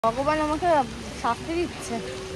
ভগবান আমাকে শাস্তি দিচ্ছে।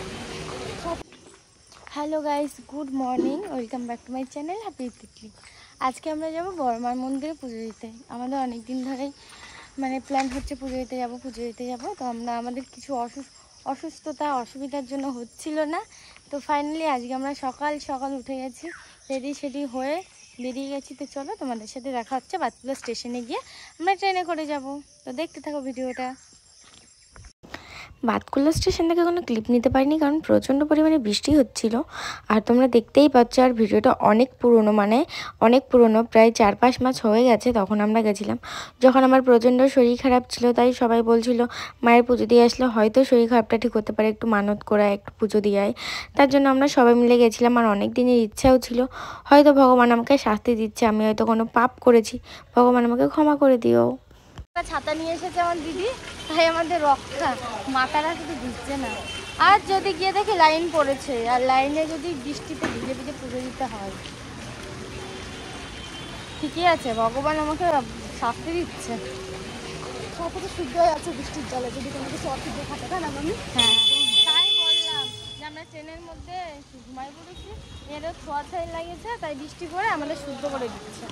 Hello guys, good morning, welcome back to my channel happy Titli. আজকে আমরা যাব বড়মার মন্দিরে পুজো দিতে। আমাদের অনেক দিন ধরেই প্ল্যান হচ্ছে পুজো দিতে যাব। তো আমাদের কিছু অসুস্থতা অসুবিধার জন্য হচ্ছিল না। তো ফাইনালি আজকে আমরা সকাল সকাল উঠে গেছি, রেডি হয়ে বেরিয়ে গেছি। তো চলো তোমাদের সাথে দেখা হচ্ছে বাতকুলা স্টেশনে গিয়ে। আমরা ট্রেনে করে যাব, তো দেখতে থাকো ভিডিওটা। বাতকুল্লা স্টেশন থেকে কোনো ক্লিপ নিতে পারিনি, কারণ প্রচণ্ড পরিমাণে বৃষ্টি হচ্ছিল। আর তোমরা দেখতেই পাচ্ছ, আর ভিডিওটা অনেক পুরনো, প্রায় 4-5 মাস হয়ে গেছে। তখন আমরা গেছিলাম যখন আমার প্রচণ্ড শরীর খারাপ ছিল। তাই সবাই বলছিল মায়ের পুজো দিয়ে আসলে হয়তো শরীর খারাপটা ঠিক হতে পারে, একটু মানত করা, একটু পুজো দিয়ে আয়। তার জন্য আমরা সবাই মিলে গেছিলাম। আর অনেক দিনের ইচ্ছাও ছিল, হয়তো ভগবান আমাকে শাস্তি দিচ্ছে, আমি হয়তো কোনো পাপ করেছি, ভগবান আমাকে ক্ষমা করে দিও। ছাতা নিয়ে এসেছে আমার দিদি, তাই আমাদের রক্ষা। মাথাটা শুধু ভিজছে না। আর যদি গিয়ে দেখি লাইন পড়েছে, আর লাইনে যদি বৃষ্টিতে ভিজে ভিজে পুজো দিতে হয়, ঠিকই আছে, ভগবান আমাকে শাস্তি দিচ্ছে। সব কিছু শুদ্ধ হয়ে আছে বৃষ্টির জলে, যদি কোনো কিছু অশুদ্ধ থাকে না আমি। হ্যাঁ, তাই বললাম যে আমরা ট্রেনের মধ্যে ঘুমাই পড়েছি, এরও ছোঁয়াছাই লাগিয়েছে, তাই বৃষ্টি পড়ে আমাদের শুদ্ধ করে দিচ্ছে।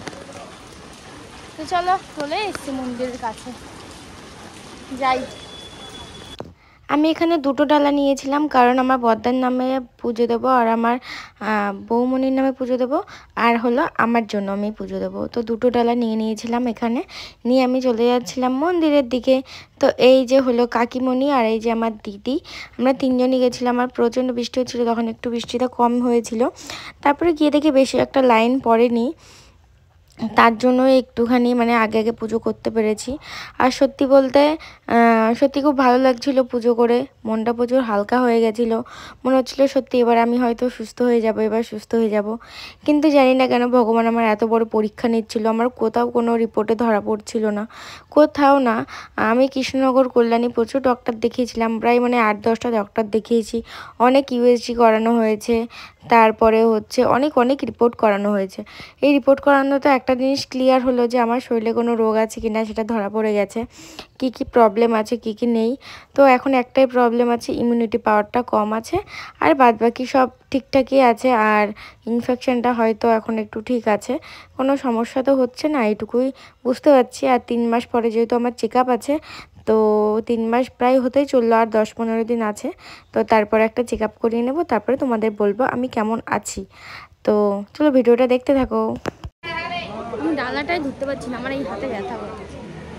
তো চলো, চলে এসছি মন্দিরের কাছে, যাই। আমি এখানে দুটো ডালা নিয়েছিলাম, কারণ আমার বদ্দার নামে পুজো দেবো, আর আমার বৌমনির নামে পুজো দেবো, আর হলো আমার জন্য আমি পুজো দেবো। তো দুটো ডালা নিয়েছিলাম এখানে, নিয়ে আমি চলে যাচ্ছিলাম মন্দিরের দিকে। তো এই যে হলো কাকিমণি, আর এই যে আমার দিদি, আমরা তিনজনই গেছিলাম। আর প্রচণ্ড বৃষ্টি হচ্ছিলো, তখন একটু বৃষ্টিটা কম হয়েছিল। তারপরে গিয়ে দেখি বেশি একটা লাইন পড়েনি, তার জন্য একটুখানি আগে পুজো করতে পেরেছি। আর সত্যি বলতে সত্যি খুব ভালো লাগছিল পুজো করে, মনটা প্রচুর হালকা হয়ে গেছিলো। মনে হচ্ছিলো সত্যি এবার আমি হয়তো সুস্থ হয়ে যাব। কিন্তু জানি না কেন ভগবান আমার এত বড় পরীক্ষা নিচ্ছিল। আমার কোথাও কোনো রিপোর্টে ধরা পড়ছিল না, কোথাও না। আমি কৃষ্ণনগর কল্যাণী প্রচুর ডক্টর দেখিয়েছিলাম, প্রায় 8-10টা ডক্টর দেখিয়েছি, অনেক ইউএসজি করানো হয়েছে, তারপরে হচ্ছে অনেক রিপোর্ট করানো হয়েছে। এই রিপোর্ট করানোতে একটা জিনিস ক্লিয়ার হলো যে আমার শরীরে কোনো রোগ আছে কিনা সেটা ধরা পড়ে গেছে, কি প্রবলেম আছে কি নেই। তো এখন একটাই প্রবলেম আছে, ইমিউনিটি পাওয়ারটা কম আছে, আর বাদবাকি সব ঠিকঠাকই আছে। আর ইনফেকশনটা হয়তো এখন একটু ঠিক আছে, কোনো সমস্যা তো হচ্ছে না, এইটুকুই বুঝতে পারছি। আর 3 মাস পরে যেহেতু আমার চেক আপ আছে, তো 3 মাস প্রায় হতেই চললো, আর 10-15 দিন আছে। তো তারপর একটা চেক আপ করিয়ে নেবো, তারপরে তোমাদের বলবো আমি কেমন আছি। তো চলো ভিডিওটা দেখতে থাকো। আমি ডালাটাই ধরতে পারছি না, আমার এই হাতে ব্যথা করছে।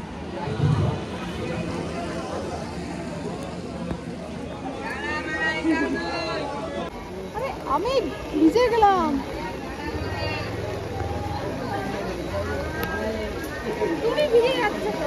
আমি ভিজে গেলাম। তুমি ভিজে যাচ্ছ তো,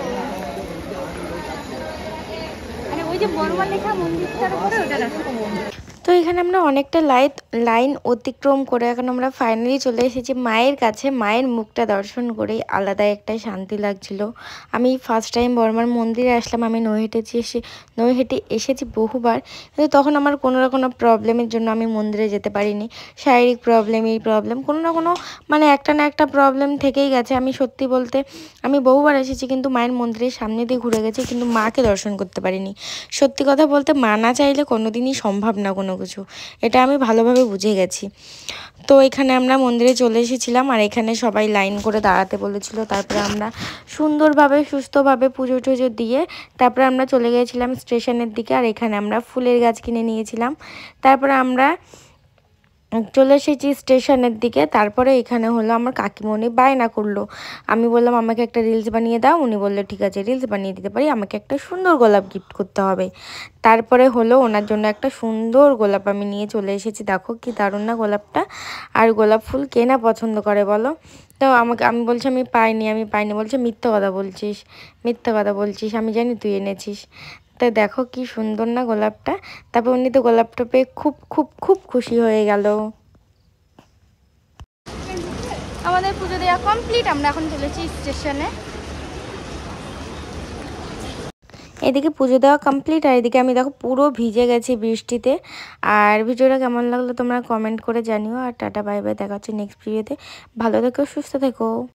ওই যে বড়মা লেখা মন্দিরটার উপরে ওটা রাস্তা। তো এখানে আমরা অনেকটা লাইন অতিক্রম করে এখন আমরা ফাইনালি চলে এসেছি মায়ের কাছে। মায়ের মুখটা দর্শন করেই আলাদা একটা শান্তি লাগছিল। আমি ফার্স্ট টাইম বড়মার মন্দিরে আসলাম। আমি নৈহাটি এসেছি বহুবার, কিন্তু তখন আমার কোনো না কোনো প্রবলেমের জন্য আমি মন্দিরে যেতে পারিনি। শারীরিক প্রবলেম, এই প্রবলেম, কোনো না কোনো একটা না একটা প্রবলেম থেকেই গেছে। আমি সত্যি বলতে আমি বহুবার এসেছি, কিন্তু মায়ের মন্দিরের সামনে দিয়ে ঘুরে গেছি, কিন্তু মাকে দর্শন করতে পারিনি। সত্যি কথা বলতে মা না চাইলে কোনো দিনই সম্ভব না কোনো কিছু, এটা আমি ভালোভাবে বুঝে গেছি। তো এখানে আমরা মন্দিরে চলে এসেছিলাম, আর এখানে সবাই লাইন করে দাঁড়াতে বলেছিল। তারপরে আমরা সুন্দরভাবে সুস্থভাবে পুজো টুজো দিয়ে তারপরে আমরা চলে গিয়েছিলাম স্টেশনের দিকে। আর এখানে আমরা ফুলের গাছ কিনে নিয়েছিলাম। তারপরে আমরা চলে এসেছি স্টেশনের দিকে। তারপরে এখানে হলো আমার কাকিমণি বায়না করলো, আমি বললাম আমাকে একটা রিলস বানিয়ে দাও। উনি বললো ঠিক আছে রিলস বানিয়ে দিতে পারি, আমাকে একটা সুন্দর গোলাপ গিফট করতে হবে। তারপরে হলো ওনার জন্য একটা সুন্দর গোলাপ আমি নিয়ে চলে এসেছি। দেখো কি দারুণ না গোলাপটা। আর গোলাপ ফুল কে না পছন্দ করে বলো। তো আমি বলছি আমি পাইনি। বলছে মিথ্যা কথা বলছিস, আমি জানি তুই এনেছিস। তো দেখো কি সুন্দর না গোলাপটা। তারপর উনি তো গোলাপটা পেয়ে খুব খুব খুব খুশি হয়ে গেল। আমাদের পুজো দেওয়া কমপ্লিট, আমরা এখন চলেছি স্টেশনে। এদিকে পুজো দেওয়া কমপ্লিট, আর এদিকে আমি দেখো পুরো ভিজে গেছি বৃষ্টিতে। আর ভিডিওটা কেমন লাগলো তোমরা কমেন্ট করে জানিও। আর টাটা বাই বাই, দেখা হচ্ছে নেক্সট ভিডিওতে। ভালো থেকো, সুস্থ থেকো।